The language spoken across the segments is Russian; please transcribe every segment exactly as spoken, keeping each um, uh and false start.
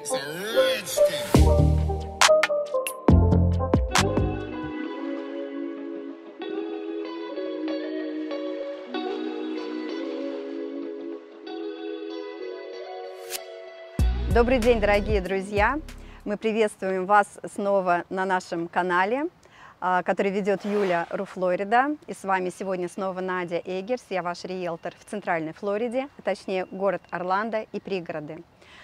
Добрый день, дорогие друзья! Мы приветствуем вас снова на нашем канале, который ведет Юля Руфлорида. И с вами сегодня снова Надя Эггерс, я ваш риэлтор в Центральной Флориде, точнее город Орландо и пригороды.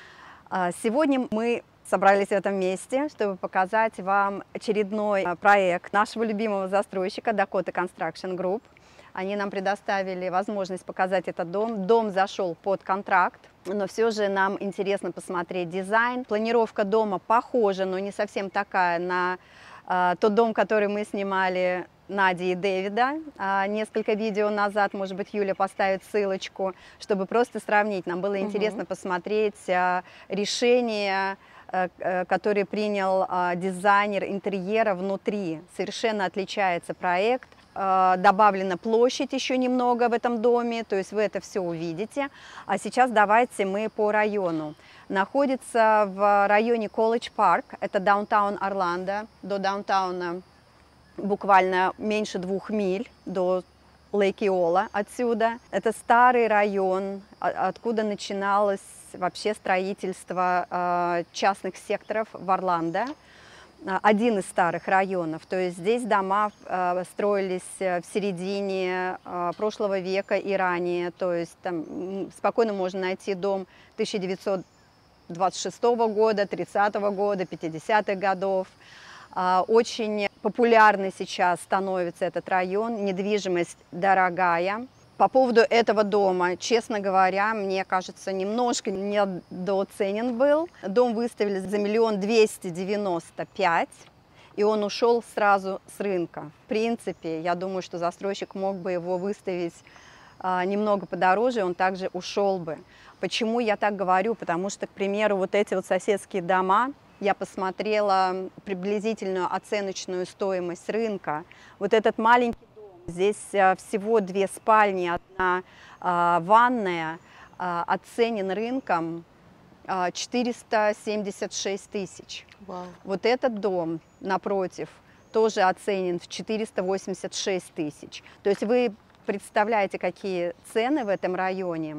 Сегодня мы собрались в этом месте, чтобы показать вам очередной проект нашего любимого застройщика Dakota Construction Group. Они нам предоставили возможность показать этот дом. Дом зашел под контракт, но все же нам интересно посмотреть дизайн. Планировка дома похожа, но не совсем такая на э, тот дом, который мы снимали Нади и Дэвида э, несколько видео назад. Может быть, Юля поставит ссылочку, чтобы просто сравнить. Нам было интересно угу. посмотреть э, решение, э, э, которое принял э, дизайнер интерьера внутри. Совершенно отличается проект. Добавлена площадь еще немного в этом доме, то есть вы это все увидите. А сейчас давайте мы по району. Находится в районе Колледж Парк, это даунтаун Орландо. До даунтауна буквально меньше двух миль, до Лейк Иола отсюда. Это старый район, откуда начиналось вообще строительство частных секторов в Орландо. Один из старых районов, то есть здесь дома э, строились в середине э, прошлого века и ранее, то есть там спокойно можно найти дом тысяча девятьсот двадцать шестого года, тридцатого года, пятидесятых годов. Э, очень популярный сейчас становится этот район, недвижимость дорогая. По поводу этого дома, честно говоря, мне кажется, немножко недооценен был. Дом выставили за миллион двести девяносто пять, и он ушел сразу с рынка. В принципе, я думаю, что застройщик мог бы его выставить а, немного подороже, он также ушел бы. Почему я так говорю? Потому что, к примеру, вот эти вот соседские дома, я посмотрела приблизительную оценочную стоимость рынка. Вот этот маленький здесь всего две спальни, одна а, ванная, а, оценен рынком а, четыреста семьдесят шесть тысяч. Wow. Вот этот дом напротив тоже оценен в четыреста восемьдесят шесть тысяч. То есть вы представляете, какие цены в этом районе.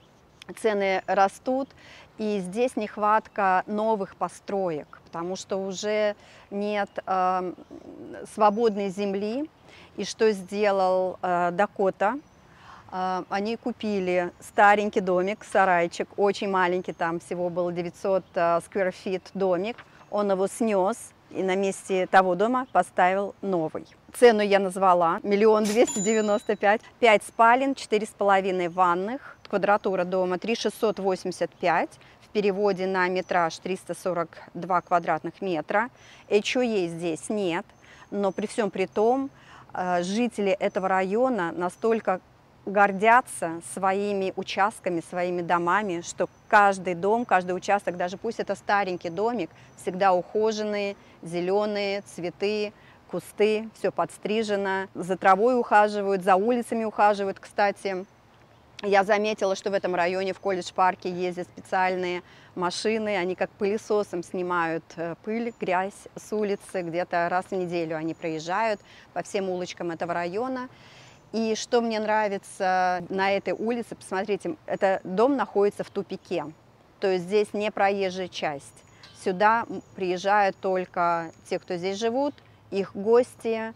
Цены растут, и здесь нехватка новых построек, потому что уже нет э, свободной земли. И что сделал э, Dakota? Э, они купили старенький домик, сарайчик, очень маленький, там всего было девятьсот э, square feet домик. Он его снес и на месте того дома поставил новый. Цену я назвала, миллион двести девяносто пять. Пять спален, четыре с половиной ванных, квадратура дома три тысячи шестьсот восемьдесят пять. В переводе на метраж триста сорок два квадратных метра. эйч о е здесь нет, но при всем при том, жители этого района настолько гордятся своими участками, своими домами, что каждый дом, каждый участок, даже пусть это старенький домик, всегда ухоженные, зеленые, цветы, кусты, все подстрижено, за травой ухаживают, за улицами ухаживают. Кстати, я заметила, что в этом районе, в колледж-парке, ездят специальные машины, они как пылесосом снимают пыль, грязь с улицы, где-то раз в неделю они проезжают по всем улочкам этого района. И что мне нравится на этой улице, посмотрите, этот дом находится в тупике, то есть здесь не проезжая часть. Сюда приезжают только те, кто здесь живут, их гости,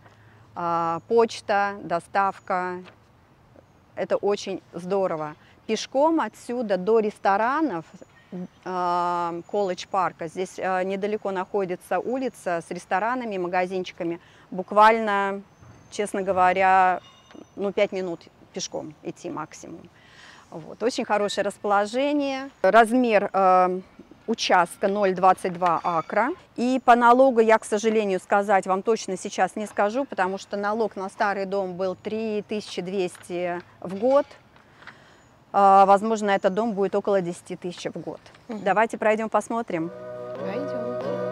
почта, доставка. Это очень здорово. Пешком отсюда до ресторанов колледж-парка, здесь недалеко находится улица с ресторанами, магазинчиками, буквально, честно говоря, ну, пять минут пешком идти максимум. Вот. Очень хорошее расположение. Размер э, участка ноль целых двадцать два акра. И по налогу я, к сожалению, сказать вам точно сейчас не скажу, потому что налог на старый дом был три тысячи двести в год. Э, возможно, этот дом будет около десяти тысяч в год. Угу. Давайте пройдем посмотрим. Пойдем.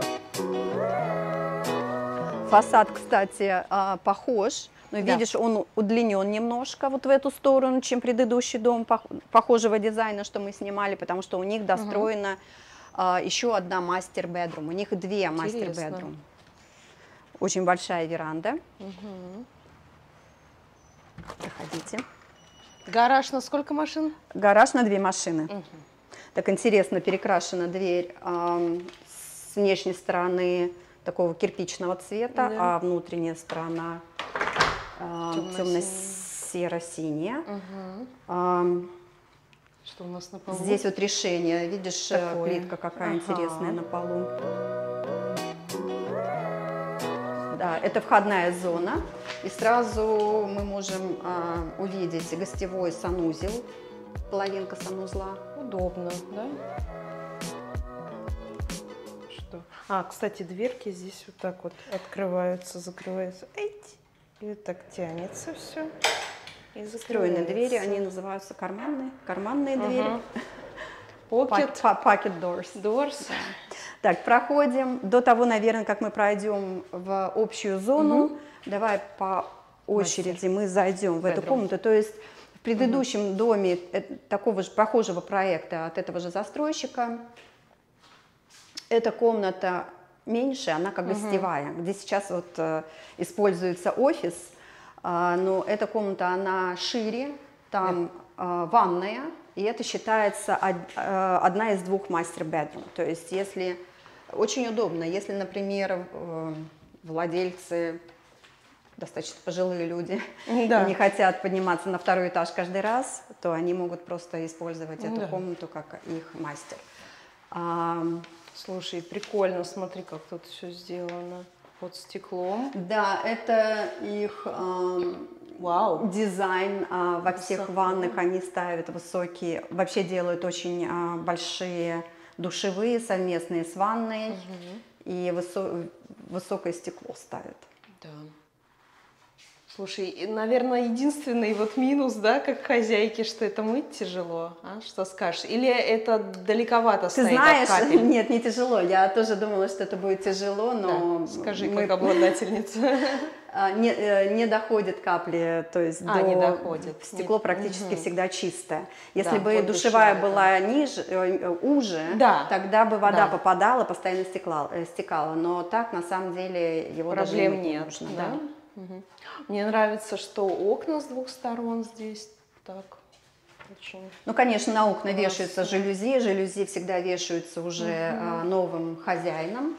Фасад, кстати, э, похож. Но да. Видишь, он удлинен немножко вот в эту сторону, чем предыдущий дом похожего дизайна, что мы снимали, потому что у них достроено а, еще одна мастер-бедрум. У них две мастер-бедрум. Очень большая веранда. Угу. Проходите. Гараж на сколько машин? Гараж на две машины. Угу. Так интересно перекрашена дверь э, с внешней стороны такого кирпичного цвета, да. А внутренняя сторона э, темно-серо-синяя. Угу. Э, Что у нас на полу? Здесь вот решение, видишь, такое. Плитка какая ага. интересная на полу. Да, это входная зона, и сразу мы можем а, увидеть гостевой санузел, половинка санузла. Удобно, да? Что? А, кстати, дверки здесь вот так вот открываются, закрываются. Эть, и вот так тянется все. И встроенные двери, они называются карманные, карманные uh-huh. двери. Pocket, pocket doors. doors. Так, проходим. До того, наверное, как мы пройдем в общую зону, угу. давай по очереди Мастер. мы зайдем в Bedroom. эту комнату. То есть в предыдущем угу. доме такого же похожего проекта от этого же застройщика эта комната меньше, она как гостевая, угу. где сейчас вот э, используется офис, э, но эта комната, она шире, там э, ванная. И это считается одна из двух мастер-бедрум. То есть, если очень удобно, если, например, владельцы, достаточно пожилые люди, да. не хотят подниматься на второй этаж каждый раз, то они могут просто использовать эту да. комнату как их мастер. Слушай, прикольно, смотри, как тут все сделано под стеклом. Да, это их... Вау. Дизайн а, во всех Высоко. ваннах они ставят высокие, вообще делают очень а, большие душевые совместные с ванной, угу. и высо высокое стекло ставят. Да. Слушай, наверное, единственный вот минус, да, как хозяйки, что это мыть тяжело, а? Что скажешь? Или это далековато Ты стоит знаешь, от капель? Нет, не тяжело. Я тоже думала, что это будет тяжело, но... Да. Скажи, мы... как обладательница. Не, не доходит капли, то есть а, до... не доходит. Стекло Нет. практически угу. всегда чистое. Если да, бы вот душевая душевая, была ниже, уже, да. тогда бы вода да. попадала, постоянно стекла, стекала. Но так, на самом деле, его проблем даже нет. Не нужно. Да? Да. Угу. Мне нравится, что окна с двух сторон здесь так. Очень ну, конечно, на окна классно. Вешаются жалюзи. Жалюзи всегда вешаются уже угу. новым хозяином.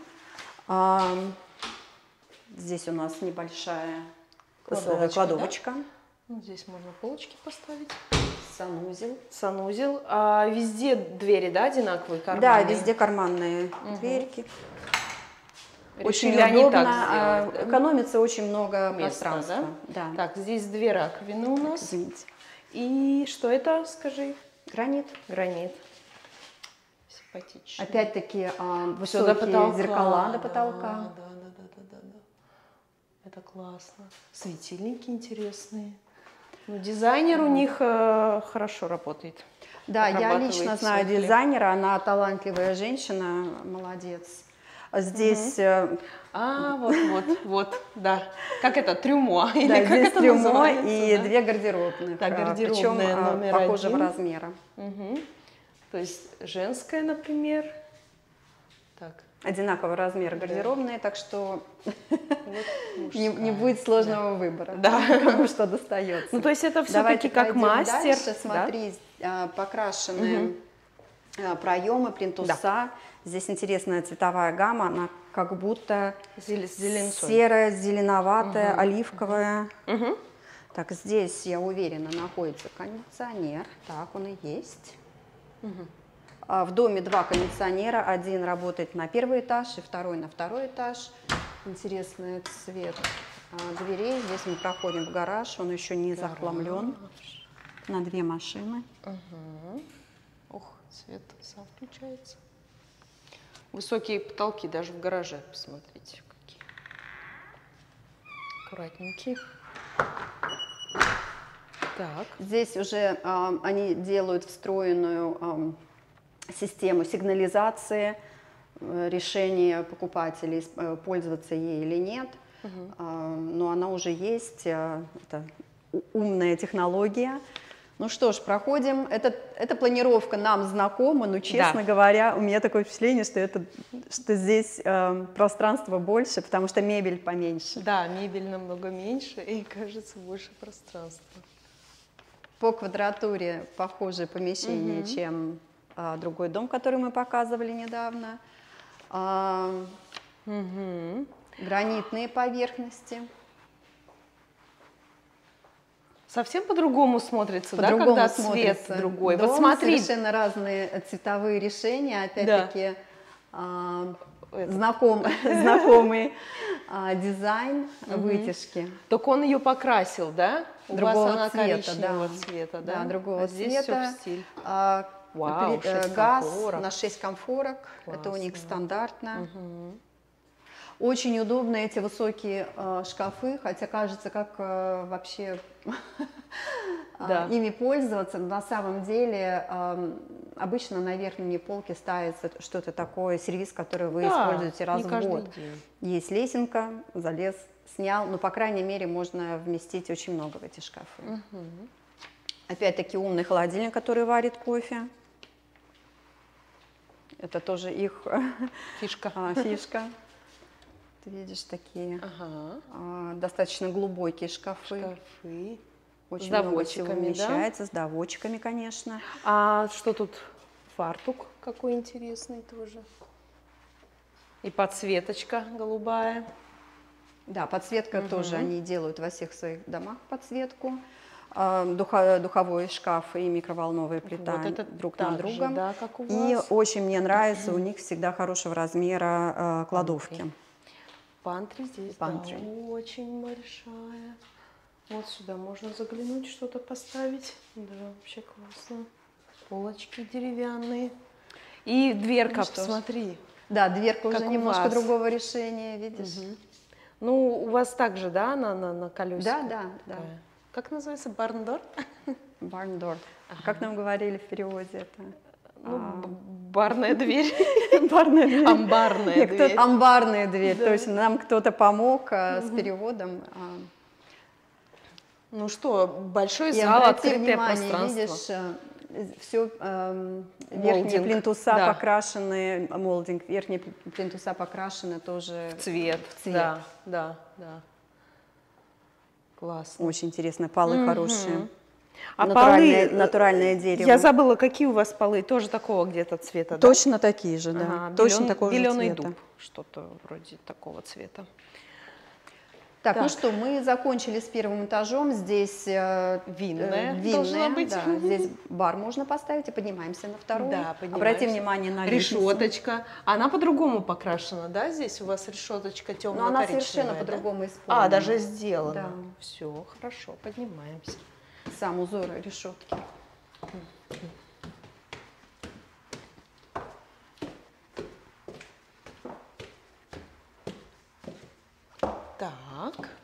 Здесь у нас небольшая кладовочка. кладовочка. Да? Ну, здесь можно полочки поставить. Санузел. Санузел. А везде двери, да, одинаковые, карманные? Да, везде карманные угу. дверки. Очень Решили удобно, так сделать, да? Экономится очень много места, пространства. Да? Да. Так, здесь две раковины у нас. Извините. И что это, скажи? Гранит. Гранит. Симпатично. Опять-таки высокие до зеркала до потолка. Да, да, да, да, да, да. Это классно. Светильники интересные. Ну, дизайнер mm. у них э, хорошо работает. Да, я лично знаю светли. дизайнера, она талантливая женщина, молодец. Здесь... Mm-hmm. А, вот, вот, вот, да. Как это, трюмо? Или да, как здесь это трюмо и да? две гардеробных, да, причем номер похожего один. размера. Угу. То есть женская, например. Так. Одинакового размера гардеробные, да. так что вот не, не будет сложного да. выбора, да. кому что достается. Ну, то есть это все-таки как мастер. Дальше, смотри, да? покрашенные угу. проемы, плинтуса. Да. Здесь интересная цветовая гамма, она как будто серая, зеленоватая, угу. оливковая. Угу. Так, здесь, я уверена, находится кондиционер. Так, он и есть. Угу. В доме два кондиционера, один работает на первый этаж и второй на второй этаж. Интересный цвет дверей. Здесь мы проходим в гараж, он еще не гараж. захламлен. На две машины. Угу. Ох, свет сам включается. Высокие потолки даже в гараже, посмотрите, какие. Аккуратненькие. Так. Здесь уже э, они делают встроенную э, систему сигнализации, э, решение покупателей, э, пользоваться ей или нет. Угу. Э, но она уже есть, э, это умная технология. Ну что ж, проходим. Это, эта планировка нам знакома, но, честно Да. говоря, у меня такое впечатление, что, это, что здесь э, пространства больше, потому что мебель поменьше. Да, мебель намного меньше и, кажется, больше пространства. По квадратуре похожее помещение, Угу. чем а, другой дом, который мы показывали недавно. А, Угу. гранитные поверхности. Совсем по-другому смотрится, да, По-другому когда смотрится цвет другой. дом, Вот смотри. совершенно разные цветовые решения, опять-таки а, Это. знаком, знакомый а, дизайн вытяжки. Только он ее покрасил, да? У Другого вас она цвета, коричневого да. цвета, да? Да, другого а здесь цвета. все в стиль. А, Вау, при- э, шесть газ комфорок. на шесть комфорок. Это у них Классно. стандартно. Угу. Очень удобно эти высокие э, шкафы, хотя кажется, как э, вообще Да. ими пользоваться. Но на самом деле э, обычно на верхней полке ставится что-то такое, сервиз, который вы Да, используете раз не в каждый год. день. Есть лесенка, залез, снял, но, по крайней мере, можно вместить очень много в эти шкафы. Угу. Опять-таки умный холодильник, который варит кофе. Это тоже их Фишка. а, фишка. Ты видишь такие Ага. а, достаточно глубокие шкафы. Шкафы. Очень С много всего доводчиками, да? вмещается, с доводчиками, конечно. А что тут? Фартук какой интересный тоже. И подсветочка голубая. Да, подсветка Мгм. тоже они делают во всех своих домах подсветку. А, духа- духовой шкаф и микроволновая плита Вот это друг так над же, другом. да, как у И вас. очень мне нравится, у них всегда хорошего размера а, кладовки. Пантри здесь, Пантри. да, очень большая. Вот сюда можно заглянуть, что-то поставить. Да, вообще классно. Полочки деревянные. И дверка, Ну что ж. посмотри. Да, дверка уже Как у немножко вас. другого решения, видишь? Мгм. Ну, у вас также, да, на, на, на колесиках? Да, да, да. такая? Как называется? Барндор? Barn door. Как нам говорили в переводе это? Ну, А, б- барная дверь. Амбарная дверь. Амбарная Нет, кто- дверь. амбарная дверь, Да. точно. Нам кто-то помог а, с переводом. а. Ну что, большой И зал, обрати открытое внимание, пространство. видишь, все верхние Молдинг, плинтуса да. покрашены, молдинг, верхние плинтуса покрашены тоже Цвет. в цвет. Да, да, да. Классно. Очень интересно, полы Мгм. хорошие. А натуральное, полы, натуральное дерево. я забыла, какие у вас полы, тоже такого где-то цвета, да? Точно такие же, да. Ага, Точно белен- такого же беленый цвета. дуб, что-то вроде такого цвета. Так, ну Так. что, мы закончили с первым этажом. Здесь э, Винная э, винная, должна быть. да, здесь бар можно поставить, и поднимаемся на второй. Да, поднимаемся. Обратим внимание на лестницу. Решеточка. Она по-другому покрашена, да? Здесь у вас решеточка Но темно-коричневая, она совершенно да? по-другому исполнена. А, даже сделано. Да. Все, хорошо, поднимаемся. Сам узор решетки. Так.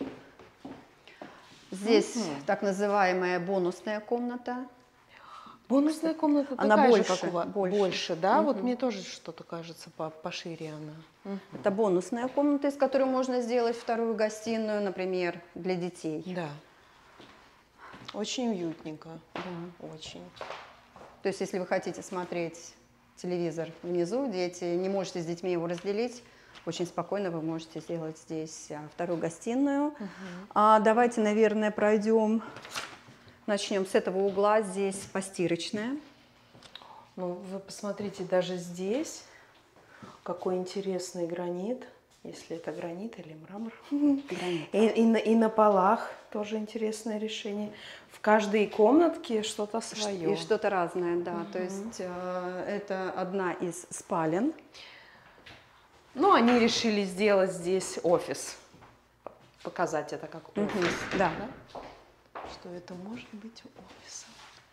Здесь так называемая бонусная комната. Бонусная комната Она такая больше, же, как у вас? больше. да? Вот мне тоже что-то кажется по- пошире она. Это бонусная комната, из которой можно сделать вторую гостиную, например, для детей. Да. Очень уютненько. Очень. То есть, если вы хотите смотреть телевизор внизу, дети, не можете с детьми его разделить, очень спокойно вы можете сделать здесь а, вторую гостиную. А, давайте, наверное, пройдем, начнем с этого угла. Здесь постирочная. Ну, вы посмотрите, даже здесь какой интересный гранит, если это гранит или мрамор. Гранит. И, и, на, и на полах тоже интересное решение. В каждой комнатке что-то свое. И что-то разное, да. То есть э, это одна из спален. Ну, они решили сделать здесь офис. Показать это как офис. Мгм, да. Да? Что это может быть офисом.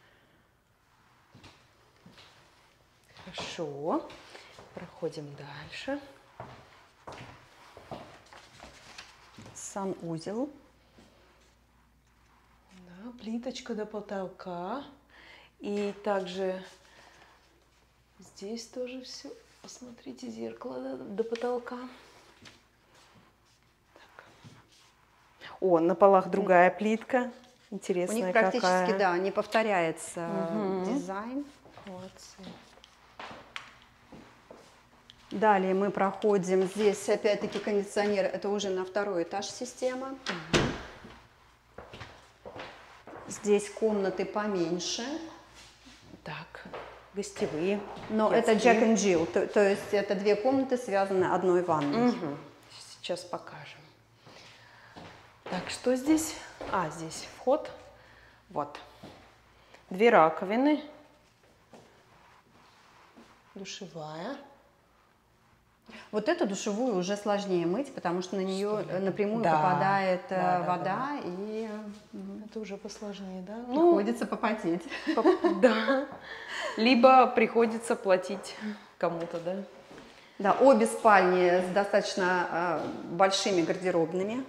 Хорошо. Проходим дальше. Санузел. Да, плиточка до потолка. И также здесь тоже все. Посмотрите, зеркало до, до потолка. Так. О, на полах другая плитка. интересная. У них практически, какая. да, не повторяется Угу. дизайн. Молодцы. Далее мы проходим, здесь опять-таки кондиционер, это уже на второй этаж система. Здесь комнаты поменьше. Так, гостевые. Но детские. это Jack and Jill, то, то есть это две комнаты, связаны одной ванной. Угу. Сейчас покажем. Так, что здесь? А, здесь вход. Вот. Две раковины. Душевая. Вот эту душевую уже сложнее мыть, потому что на нее напрямую Да. попадает Да, да, вода, да. и Это уже посложнее, да? приходится попотеть. Ну, да. Либо приходится платить кому-то, да? Да, обе спальни с достаточно э, большими гардеробными.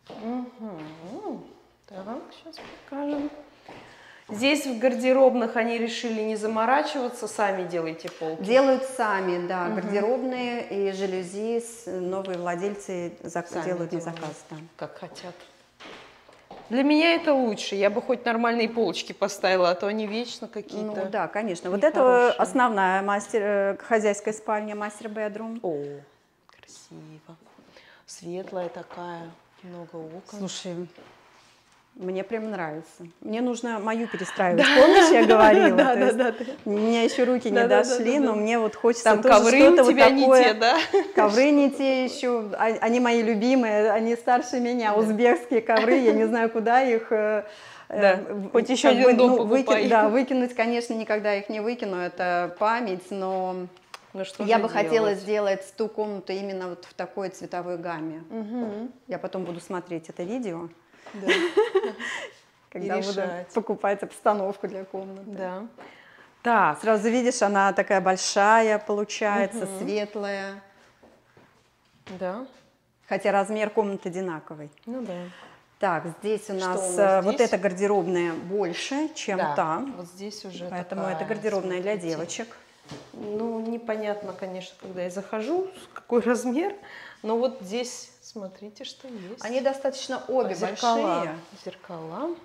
Угу. Так, сейчас покажем. Здесь в гардеробных они решили не заморачиваться, сами делайте полки. Делают сами, да, угу. Гардеробные и жалюзи новые владельцы зак Сами делают на делают, заказ. Да. как хотят. Для меня это лучше. Я бы хоть нормальные полочки поставила, а то они вечно какие-то. Ну да, конечно. Вот нехорошие. это основная мастер, хозяйская спальня, мастер-бедрум. О, красиво. Светлая такая, много окон. Слушай, мне прям нравится. Мне нужно мою перестраивать. Помнишь, я говорила? Да, да, да. У меня еще руки не дошли, но мне вот хочется там тоже ковры что-то у вот тебя не такое. те, да? Ковры не те еще. Они мои любимые, они старше меня. Узбекские ковры, я не знаю, куда их. Да. Хоть еще как бы, один дом ну, покупай. выки... Да, выкинуть, конечно, никогда их не выкину. Это память, но ну, что я же бы делать? хотела сделать ту комнату именно вот в такой цветовой гамме. Угу. Я потом буду смотреть это видео. Да. Когда буду покупать обстановку для комнаты. Да. Так. Сразу видишь, она такая большая получается, угу. Светлая. Да. Хотя размер комнаты одинаковый. Ну да. Так, здесь у нас, у нас вот здесь? эта гардеробная больше, чем да. та. Вот здесь уже поэтому такая, это гардеробная смотрите. для девочек. Ну, непонятно, конечно, когда я захожу, какой размер. Но вот здесь, смотрите, что есть. Они достаточно обе зеркала. большие. Зеркала.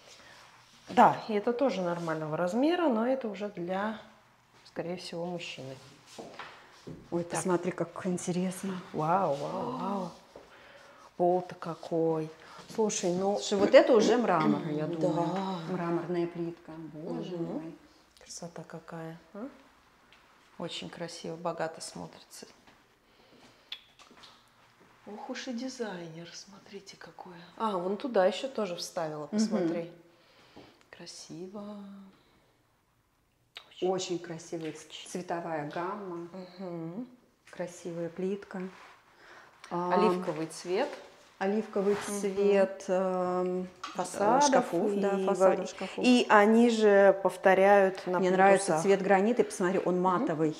Да, и это тоже нормального размера, но это уже для, скорее всего, мужчины. Ой, так. Посмотри, как интересно. Вау, вау, вау. Пол-то какой. Слушай, ну... Слушай, вот это уже мрамор, я думаю. Да. Мраморная плитка. Боже угу. мой. Красота какая. А? Очень красиво, богато смотрится. Ох уж и дизайнер, смотрите какое. А, вон туда еще тоже вставила, посмотри. Угу. Красиво. Очень, Очень красивая цветовая гамма. Угу. Красивая плитка. Оливковый цвет. Оливковый цвет угу. фасадов, шкафов, и, да, фасадов шкафов. И они же повторяют на Мне плинтусах. нравится цвет гранита, и посмотри, он матовый.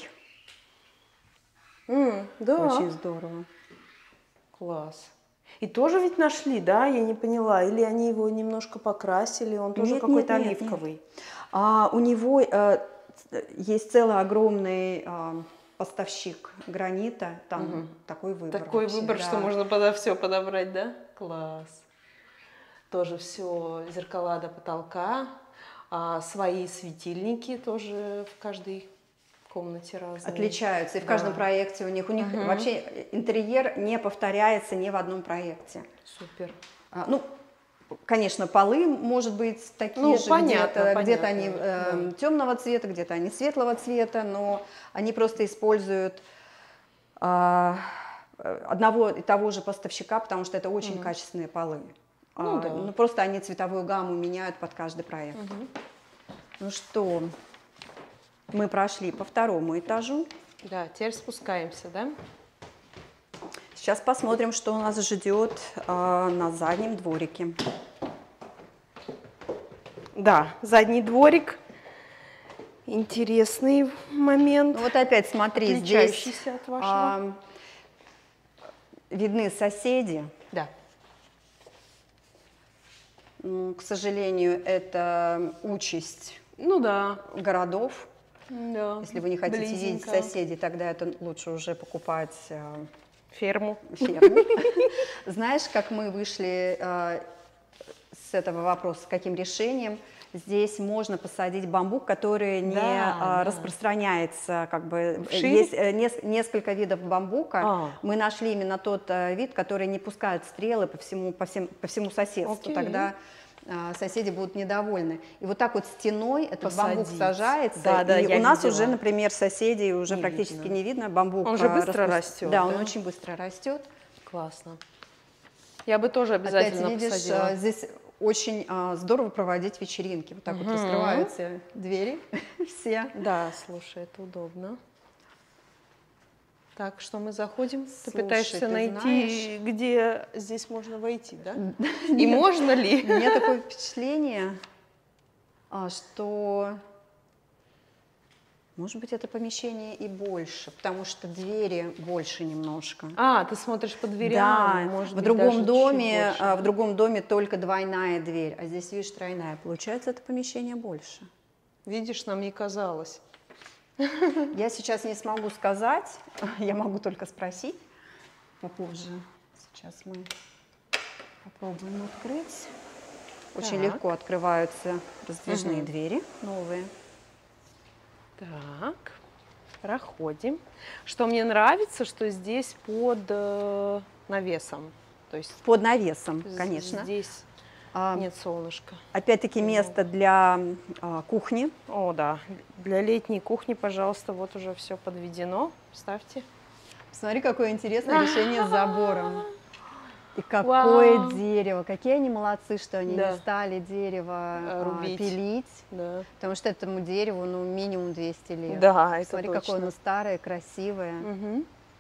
Mm, да. Очень здорово. Класс. И тоже ведь нашли, да? Я не поняла. Или они его немножко покрасили, он тоже какой-то оливковый. Нет. А, у него э, есть целый огромный э, поставщик гранита, там угу. такой выбор. Такой вообще, выбор, да. что можно подо все подобрать, да? Класс. Тоже все зеркала до потолка, а свои светильники тоже в каждой комнате разные. Отличаются, и в да. каждом проекте у них, у них угу. вообще интерьер не повторяется ни в одном проекте. Супер. А, ну, конечно, полы, может быть, такие ну, же, где-то где где они э, да. темного цвета, где-то они светлого цвета, но они просто используют э, одного и того же поставщика, потому что это очень угу. качественные полы. Ну, а, да. ну, просто они цветовую гамму меняют под каждый проект. Угу. Ну что, мы прошли по второму этажу. Да, теперь спускаемся, да? Сейчас посмотрим, что у нас ждет э, на заднем дворике. Да, задний дворик. Интересный момент. Ну, вот опять смотри, здесь от вашего. Э, видны соседи. Да. Ну, к сожалению, это участь ну, да. городов. Да. Если вы не хотите Близенько. видеть соседей, тогда это лучше уже покупать э, ферму. ферму. Знаешь, как мы вышли э, с этого вопроса, с каким решением. Здесь можно посадить бамбук, который не Да, а, да. распространяется, как бы Вширь? есть э, нес- несколько видов бамбука. А. Мы нашли именно тот э, вид, который не пускает стрелы по всему, по всем, по всему соседству. Окей. Тогда а, соседи будут недовольны. И вот так вот стеной этот бамбук Посадить. сажается, Да, да, и я у нас видела. уже, например, соседей уже Не практически видно. не видно. Бамбук Он же а, быстро распро- растет, Да, он да? очень быстро растет. Классно. Я бы тоже Опять обязательно видишь, посадила. а, здесь очень а, здорово проводить вечеринки. Вот так вот Мгм. раскрываются двери все. Да, слушай, это удобно. Так, что мы заходим? Ты Слушай, пытаешься ты найти, где здесь можно войти, да? И можно ли? У меня такое впечатление, а, что, может быть, это помещение и больше, потому что двери больше немножко. А, ты смотришь по дверям, Да, может в быть, другом даже чуть доме, больше, а, да? в другом доме только двойная дверь, а здесь, видишь, тройная. Получается, это помещение больше. Видишь, нам не казалось. Я сейчас не смогу сказать, я могу только спросить попозже. Сейчас мы попробуем открыть. Очень Так. легко открываются раздвижные Мгм. двери новые. Так, проходим. Что мне нравится, что здесь под э, навесом. То есть Под навесом, з- конечно. здесь А, нет солнышка. Опять-таки место для а, кухни. О, да. Для летней кухни, пожалуйста, вот уже все подведено. Ставьте. Посмотри, какое интересное решение с забором. И какое Вау. дерево. Какие они молодцы, что они Да. не стали дерево а, Рубить. пилить. Да, Потому что этому дереву ну, минимум двести лет. да, это Смотри, точно. какое оно старое, красивое. Мгм.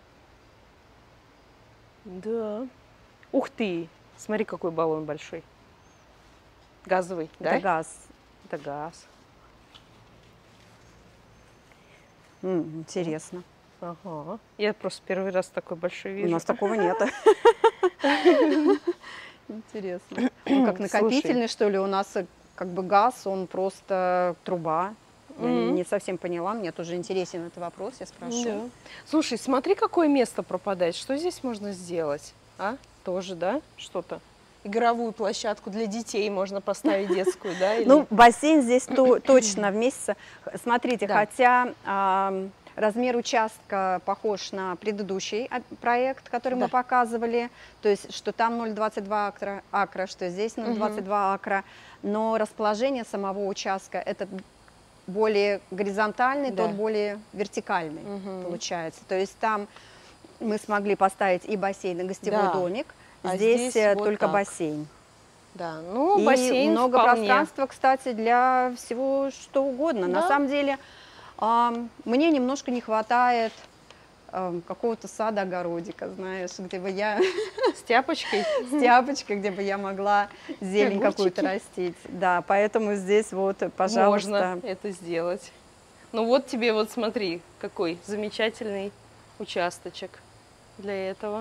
Да. Ух ты! Смотри, какой баллон большой. Газовый, да? Это газ. Это газ. М, интересно. Ага. Я просто первый раз такой большой вижу. У нас такого нет. Интересно. Он как накопительный, что ли? У нас э, как бы газ, он просто труба. Я Мгм. не совсем поняла, мне тоже интересен этот вопрос, я спрошу. Да. Слушай, смотри, какое место пропадает. Что здесь можно сделать? А? Тоже, да? Что-то? Игровую площадку для детей можно поставить детскую, да? Или- Ну, бассейн здесь то- точно вместится. Х- Смотрите, Да. хотя ам, размер участка похож на предыдущий а, проект, который мы Да. показывали, то есть что там ноль целых двадцать два акра, акра, что здесь ноль целых двадцать два акра, но расположение самого участка этот более горизонтальный, Да. тот более вертикальный Мгм. получается. То есть там мы смогли поставить и бассейн, и гостевой Да. домик. А Здесь, здесь э, вот только так. бассейн. Да, ну, И бассейн много вполне. пространства, кстати, для всего что угодно. На Да. самом деле, ам, мне немножко не хватает ам, какого-то сада-огородика, знаешь, где бы я С тяпочкой. с тяпочкой, где бы я могла зелень какую-то Огурчики. растить. Да, поэтому здесь вот, пожалуйста. Можно это сделать. Ну вот тебе, вот смотри, какой замечательный участочек для этого.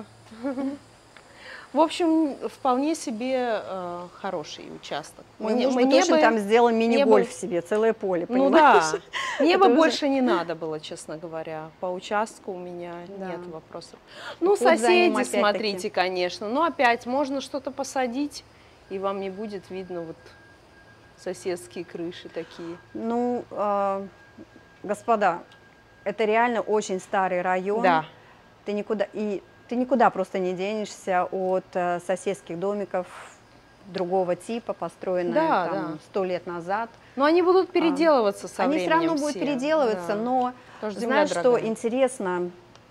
В общем, вполне себе э, хороший участок. Мой Мне- муж бы мне точно бы- там сделал мне мини-гольф бы- себе, целое поле, Ну понимаешь? да, мне Это бы уже- больше не надо было, честно говоря. По участку у меня Да. нет вопросов. Ну, Уход за ним соседи, опять-таки. смотрите, конечно. Но опять можно что-то посадить, и вам не будет видно вот соседские крыши такие. Ну, а, господа, это реально очень старый район. Да. Ты никуда, и ты никуда просто не денешься от э, соседских домиков другого типа, построенных Да, там сто лет назад. Но они будут переделываться со Они временем все равно будут все. переделываться, Да. но Потому что земля знаешь, что дорогая. интересно?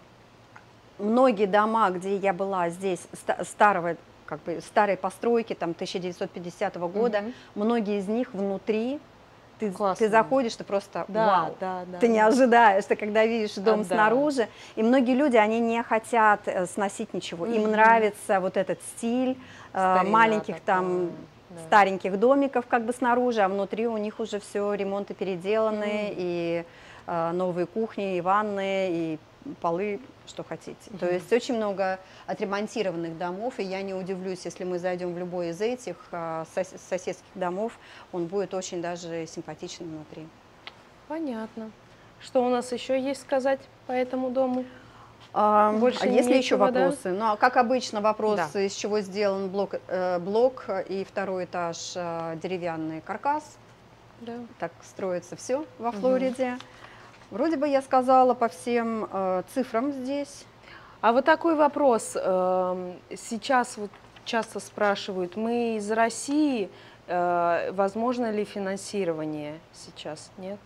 Многие дома, где я была здесь, ста- старого, как бы, старой постройки, там, тысяча девятьсот пятидесятого года, Мгм. многие из них внутри, ты, Классно. ты заходишь, ты просто Да, вау. да, да. Ты не да. ожидаешь, ты когда видишь дом А, да. снаружи, и многие люди, они не хотят э, сносить ничего, им Мгм. нравится вот этот стиль э, Старина маленьких там такая, да. стареньких домиков как бы снаружи, а внутри у них уже все ремонты переделаны, Мгм. и э, новые кухни, и ванны, и полы, что хотите. То есть очень много отремонтированных домов, и я не удивлюсь, если мы зайдем в любой из этих э, сос- соседских домов, он будет очень даже симпатичным внутри. Понятно. Что у нас еще есть сказать по этому дому? А, Больше а есть ли еще нечего, да? вопросы? Ну, а как обычно, вопрос, Да. из чего сделан блок, э, блок и второй этаж, э, деревянный каркас. Да. Так строится все во Мгм. Флориде. Вроде бы я сказала по всем э, цифрам здесь. А вот такой вопрос. эм, Сейчас вот часто спрашивают, мы из России, э, возможно ли финансирование сейчас? Нет?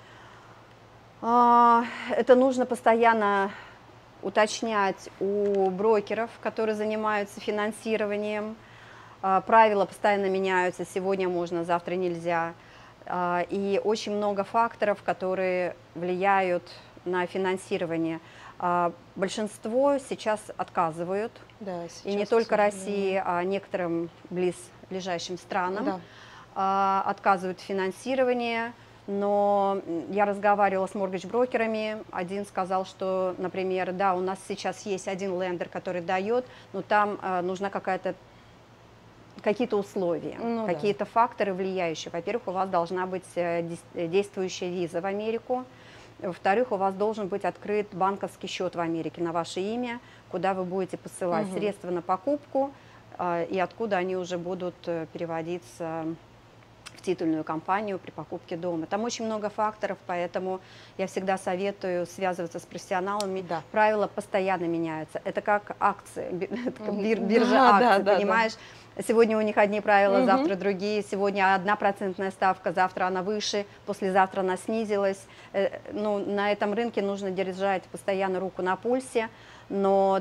А, Это нужно постоянно уточнять у брокеров, которые занимаются финансированием. А, Правила постоянно меняются, сегодня можно, завтра нельзя. А, И очень много факторов, которые влияют на финансирование. А, Большинство сейчас отказывают, Да, и не сейчас, к только сожалению. России, а некоторым близ, ближайшим странам Да. а, отказывают в финансировании. Но я разговаривала с моргидж-брокерами, один сказал, что, например, да, у нас сейчас есть один лендер, который дает, но там а, нужна какая-то какие-то условия, Ну да. какие-то факторы влияющие. Во-первых, у вас должна быть э, дес- э, действующая виза в Америку. Во-вторых, у вас должен быть открыт банковский счет в Америке на ваше имя, куда вы будете посылать Мгм. средства на покупку, э, и откуда они уже будут э, переводиться в титульную компанию при покупке дома. Там очень много факторов, поэтому я всегда советую связываться с профессионалами. Да. Правила постоянно меняются. Это как акции, би- это как бир- Мгм. биржа Да, да, акций, да, да. понимаешь? Сегодня у них одни правила, Мгм. завтра другие. Сегодня одна процентная ставка, завтра она выше, послезавтра она снизилась. Э, Ну, на этом рынке нужно держать постоянно руку на пульсе. Но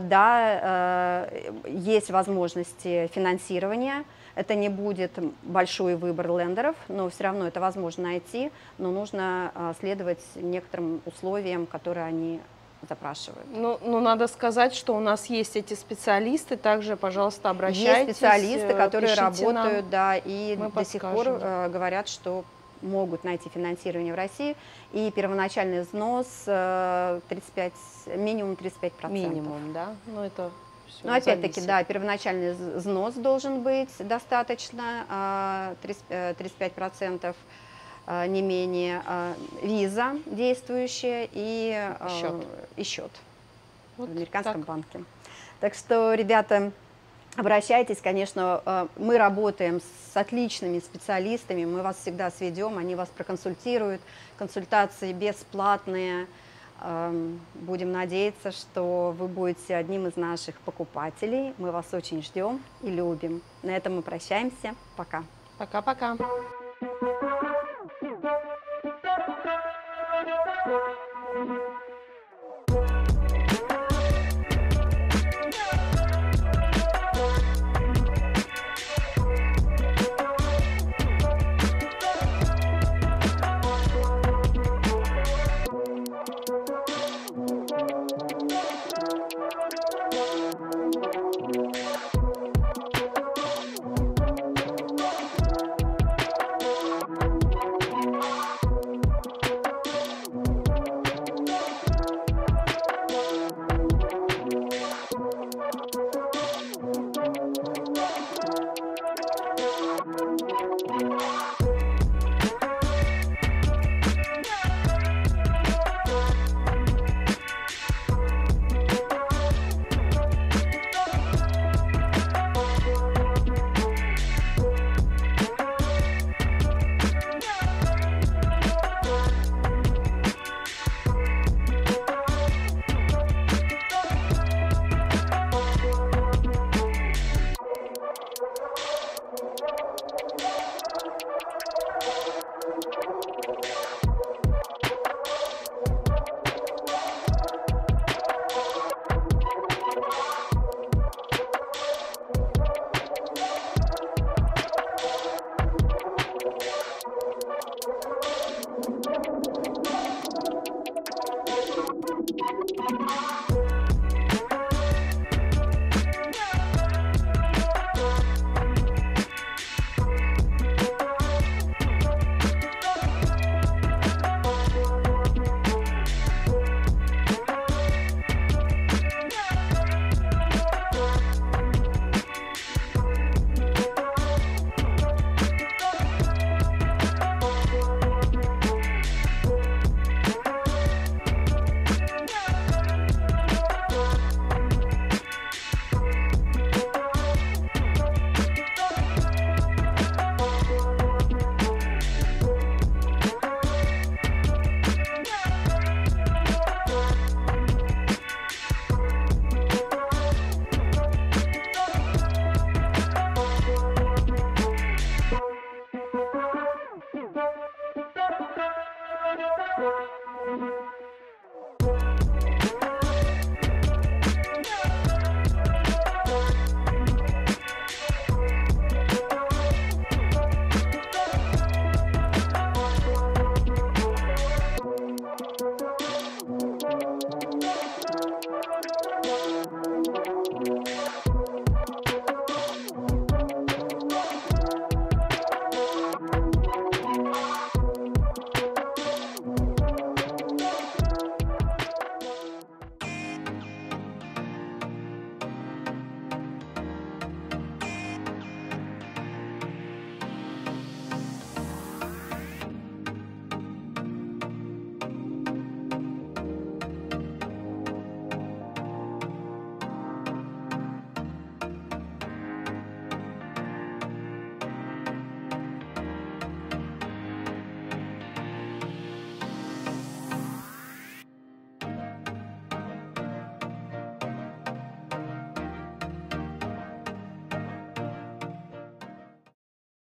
да, э, есть возможности финансирования. Это не будет большой выбор лендеров, но все равно это возможно найти. Но нужно э, следовать некоторым условиям, которые они запрашивают. Ну, ну, надо сказать, что у нас есть эти специалисты, также, пожалуйста, обращайтесь. Есть специалисты, э, которые пишите нам. работают, да, и мы до сих пор подскажем. э, говорят, что могут найти финансирование в России, и первоначальный взнос э, тридцать пять, минимум тридцать пять процентов. Минимум, да? Ну, это все Но опять-таки, да, первоначальный з- взнос должен быть достаточно, а, тридцать, э, тридцать пять процентов, а, не менее, а, виза действующая и а, Счет. и счет Вот в американском так. банке. Так что, ребята, обращайтесь, конечно, э, мы работаем с отличными специалистами, мы вас всегда сведем, они вас проконсультируют, консультации бесплатные. Эм, Будем надеяться, что вы будете одним из наших покупателей. Мы вас очень ждем и любим. На этом мы прощаемся. Пока. Пока-пока.